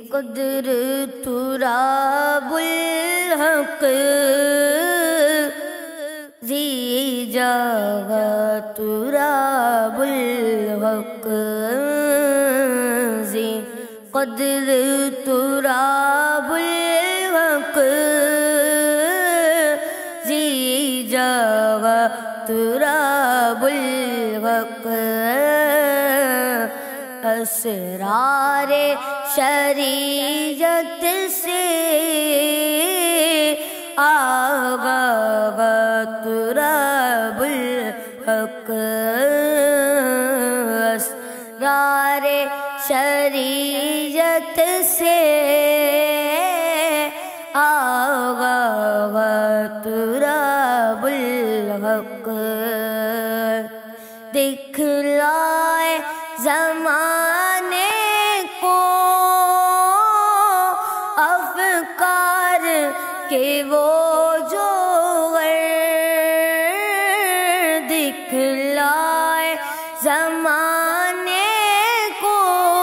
قدر تراب الحق ذی جاہ تراب الحق ذی قدر تراب الحق ذی جاہ تراب الحق اسرار شریعت سے آغا تراب الحق اسرار شریعت سے آغا تراب الحق دکھلائے زمانے کو افکار کے وہ جوہر دکھلائے زمانے کو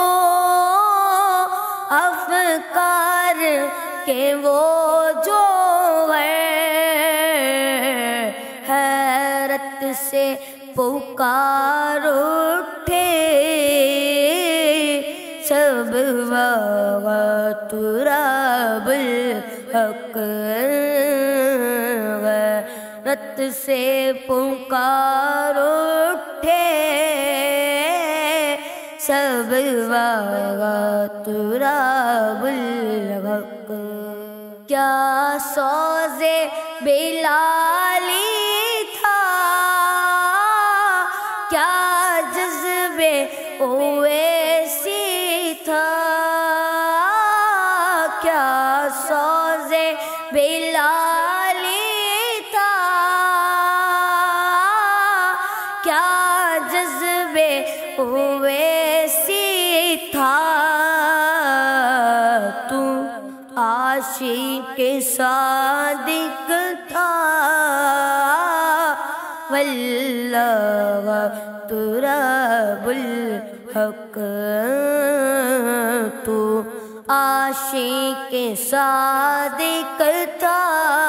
افکار کے وہ جوہر حیرت سے پکار اٹھے سب تراب الحق غیرت سے پکار اٹھے سب تراب الحق کیا سوزے بلالی تھا کیا جذبے اویسی تھا کیا سوزے بلالی تھا کیا جذبے اویسی تھا تو عاشق صادق تھا واللہ تراب الحق تو عاشق صادق تھا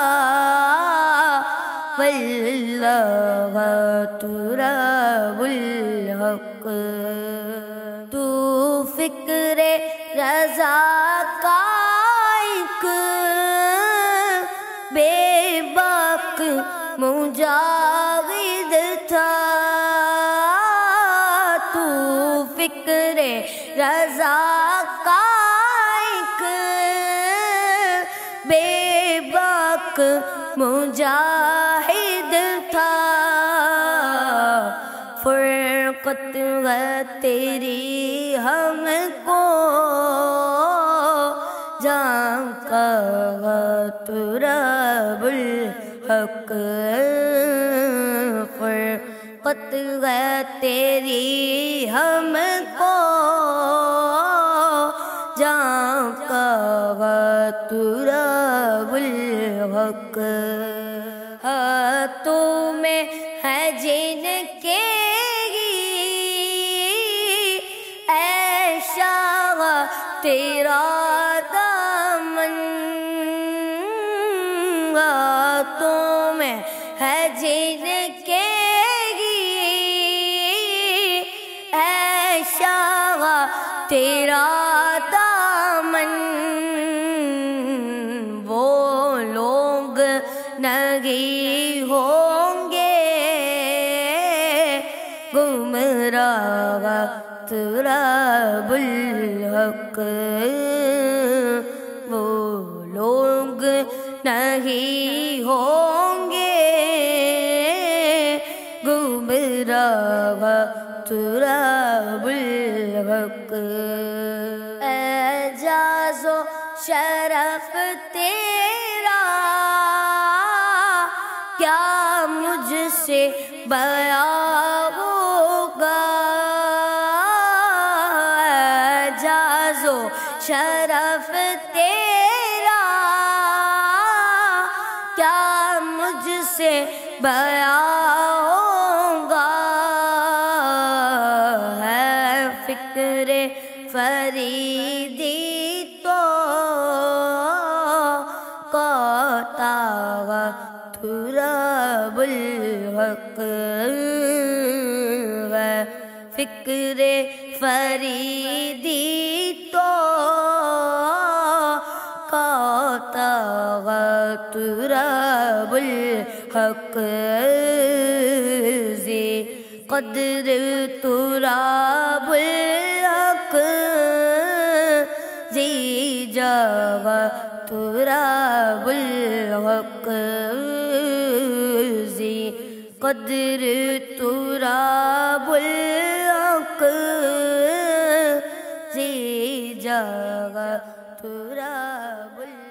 واللہ تراب الحق تو فکر رضا کا ایک بے باک مجاہد تھا تو فکر رضا کا ایک بے باک مجاہد تھا فرقت ہے تیری ہم کو جان کا تراب الحق فرقت ہے تیری ہم کو جان کا تراب الحق ہاتھوں میں ہے جن کے اے شاہ تیرا دامن ہاتھوں میں ہے جن کے اے شاہ تیرا دامن وہ لوگ نہیں ہوں گے گمراہ تراب الحق وہ لوگ نہیں ہوں گے گمراہ تراب الحق اعجاز و شرف تیرا کیا مجھ سے بیان ہوگا اعجاز و شرف تیرا کیا مجھ سے بیان ہوگا ہے فکر فریدی تو فریدی تو قاطعت رب الحق ذی قدر تراب الحق ذی جگہ تراب الحق ذی قدر تراب الحق ذی جگہ تراب الحق